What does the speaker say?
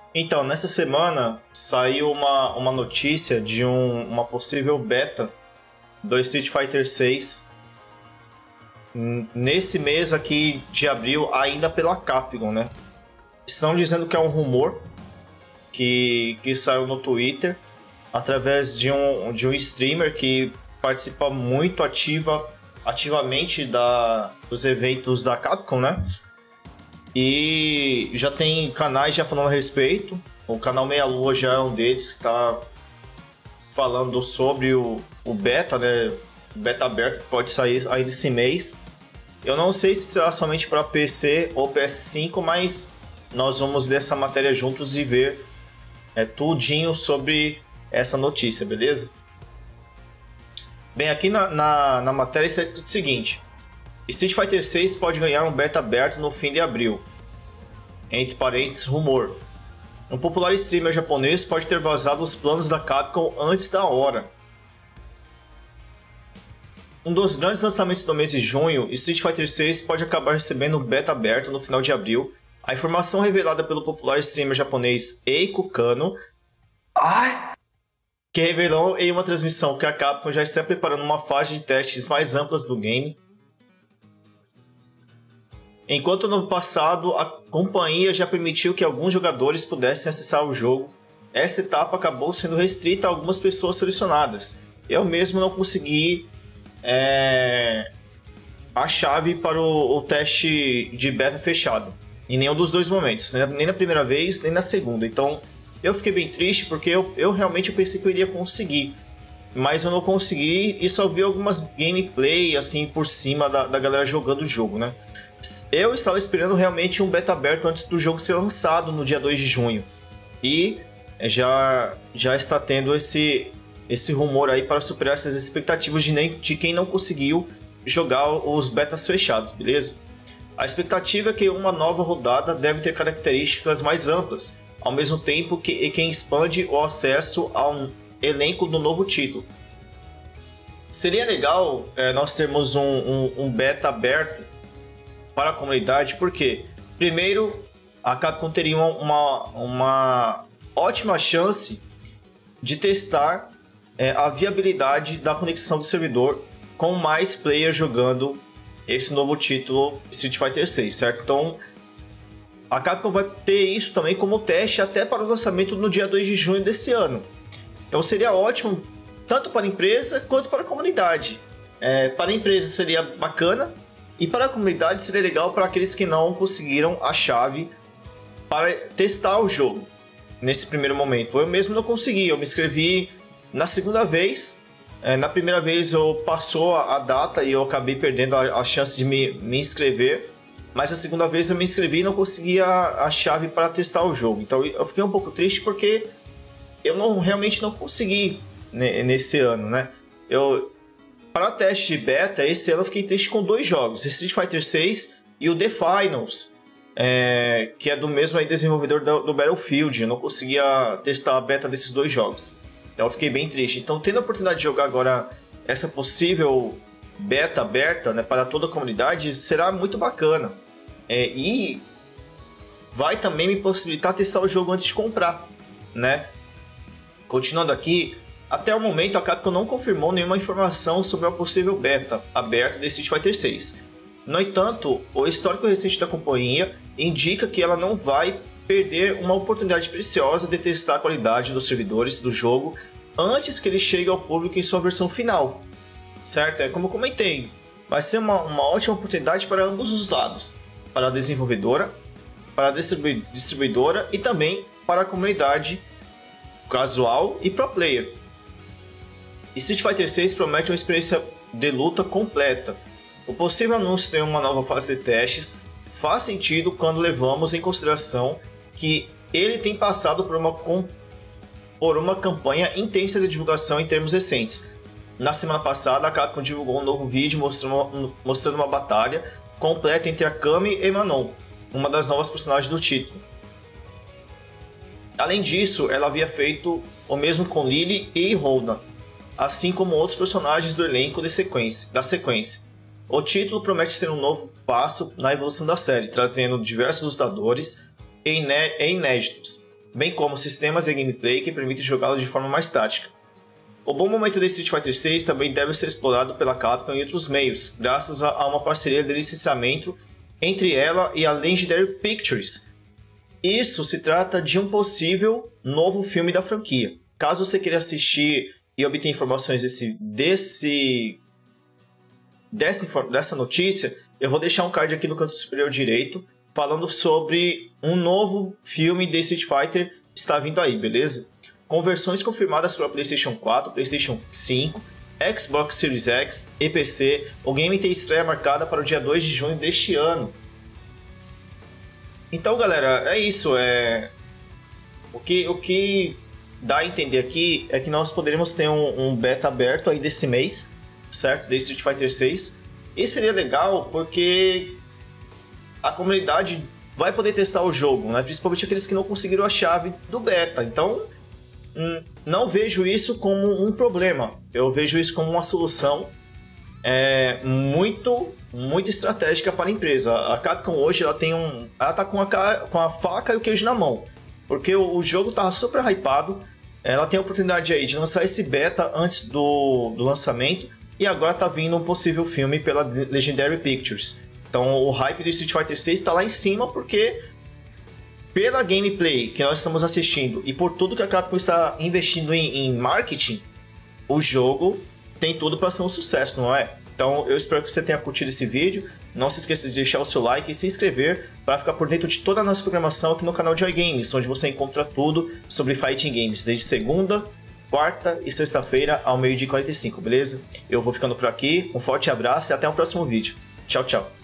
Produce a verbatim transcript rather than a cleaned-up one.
Então, nessa semana saiu uma, uma notícia de um- uma possível beta do Street Fighter seis n- nesse mês aqui de abril, ainda pela Capcom, né? Estão dizendo que é um rumor que, que saiu no Twitter através de um, de um streamer que participa muito ativa, ativamente da, dos eventos da Capcom, né? E já tem canais já falando a respeito. O canal Meia Lua já é um deles que está falando sobre o, o beta, né? O beta aberto que pode sair ainda esse mês. Eu não sei se será somente para P C ou P S cinco, mas nós vamos ler essa matéria juntos e ver é, tudinho sobre essa notícia, beleza? Bem, aqui na, na, na matéria está escrito o seguinte: Street Fighter seis pode ganhar um beta aberto no fim de abril. Entre parênteses, rumor. Um popular streamer japonês pode ter vazado os planos da Capcom antes da hora. Um dos grandes lançamentos do mês de junho, Street Fighter seis pode acabar recebendo um beta aberto no final de abril. A informação revelada pelo popular streamer japonês Eiko Kano, Ai, que revelou em uma transmissão que a Capcom já está preparando uma fase de testes mais amplas do game. Enquanto no passado a companhia já permitiu que alguns jogadores pudessem acessar o jogo, essa etapa acabou sendo restrita a algumas pessoas selecionadas. Eu mesmo não consegui é, a chave para o, o teste de beta fechado, em nenhum dos dois momentos, né? Nem na primeira vez, nem na segunda. Então eu fiquei bem triste porque eu, eu realmente pensei que eu iria conseguir, mas eu não consegui e só vi algumas gameplay assim por cima da, da galera jogando o jogo, né? Eu estava esperando realmente um beta aberto antes do jogo ser lançado no dia dois de junho. E já, já está tendo esse, esse rumor aí para superar essas expectativas de, nem, de quem não conseguiu jogar os betas fechados, beleza? A expectativa é que uma nova rodada deve ter características mais amplas, ao mesmo tempo que quem expande o acesso ao elenco do novo título. Seria legal é, nós termos um, um, um beta aberto para a comunidade, porque primeiro a Capcom teria uma, uma ótima chance de testar é, a viabilidade da conexão do servidor com mais players jogando esse novo título Street Fighter seis, certo? Então a Capcom vai ter isso também como teste até para o lançamento no dia dois de junho desse ano. Então seria ótimo tanto para a empresa quanto para a comunidade. É, para a empresa seria bacana, e para a comunidade seria legal para aqueles que não conseguiram a chave para testar o jogo nesse primeiro momento. Eu mesmo não consegui, eu me inscrevi na segunda vez. É, na primeira vez eu passou a data e eu acabei perdendo a, a chance de me, me inscrever. Mas a segunda vez eu me inscrevi e não consegui a, a chave para testar o jogo. Então eu fiquei um pouco triste porque eu não, realmente não consegui nesse ano, né? Eu... Para teste de beta, esse ano eu fiquei triste com dois jogos, Street Fighter seis e o The Finals, é, que é do mesmo aí desenvolvedor do, do Battlefield. Eu não conseguia testar a beta desses dois jogos, então eu fiquei bem triste. Então, tendo a oportunidade de jogar agora essa possível beta aberta, né, para toda a comunidade, será muito bacana. É, e vai também me possibilitar testar o jogo antes de comprar, né? Continuando aqui, até o momento a Capcom não confirmou nenhuma informação sobre a possível beta aberta de Street Fighter seis. No entanto, o histórico recente da companhia indica que ela não vai perder uma oportunidade preciosa de testar a qualidade dos servidores do jogo antes que ele chegue ao público em sua versão final. Certo? É como eu comentei, vai ser uma, uma ótima oportunidade para ambos os lados, para a desenvolvedora, para a distribu- distribuidora e também para a comunidade casual e pro player. Street Fighter seis promete uma experiência de luta completa. O possível anúncio de uma nova fase de testes faz sentido quando levamos em consideração que ele tem passado por uma, por uma campanha intensa de divulgação em termos recentes. Na semana passada, a Capcom divulgou um novo vídeo mostrando, mostrando uma batalha completa entre Akami e Manon, uma das novas personagens do título. Além disso, ela havia feito o mesmo com Lily e Holden, assim como outros personagens do elenco de sequência, da sequência. O título promete ser um novo passo na evolução da série, trazendo diversos lutadores e inéditos, bem como sistemas e gameplay que permitem jogá-lo de forma mais tática. O bom momento de Street Fighter seis também deve ser explorado pela Capcom em outros meios, graças a uma parceria de licenciamento entre ela e a Legendary Pictures. Isso se trata de um possível novo filme da franquia. Caso você queira assistir e obter informações desse, desse, dessa, dessa notícia, eu vou deixar um card aqui no canto superior direito falando sobre um novo filme de Street Fighter que está vindo aí, beleza? Com versões confirmadas para PlayStation quatro, PlayStation cinco, Xbox Series X e P C, o game tem estreia marcada para o dia dois de junho deste ano. Então, galera, é isso. É... O, que, o que dá a entender aqui é que nós poderíamos ter um, um beta aberto aí desse mês, certo? De Street Fighter seis. E seria legal porque a comunidade vai poder testar o jogo, né? Principalmente aqueles que não conseguiram a chave do beta. Então, não vejo isso como um problema, eu vejo isso como uma solução é, muito, muito estratégica para a empresa. A Capcom hoje ela tem um, ela tá com a, com a faca e o queijo na mão, porque o, o jogo tá super hypado, ela tem a oportunidade aí de lançar esse beta antes do, do lançamento e agora tá vindo um possível filme pela Legendary Pictures. Então o hype do Street Fighter seis está lá em cima porque pela gameplay que nós estamos assistindo e por tudo que a Capcom está investindo em, em marketing, o jogo tem tudo para ser um sucesso, não é? Então eu espero que você tenha curtido esse vídeo. Não se esqueça de deixar o seu like e se inscrever para ficar por dentro de toda a nossa programação aqui no canal Joy Games, onde você encontra tudo sobre Fighting Games, desde segunda, quarta e sexta-feira ao meio-dia e quarenta e cinco, beleza? Eu vou ficando por aqui, um forte abraço e até o próximo vídeo. Tchau, tchau!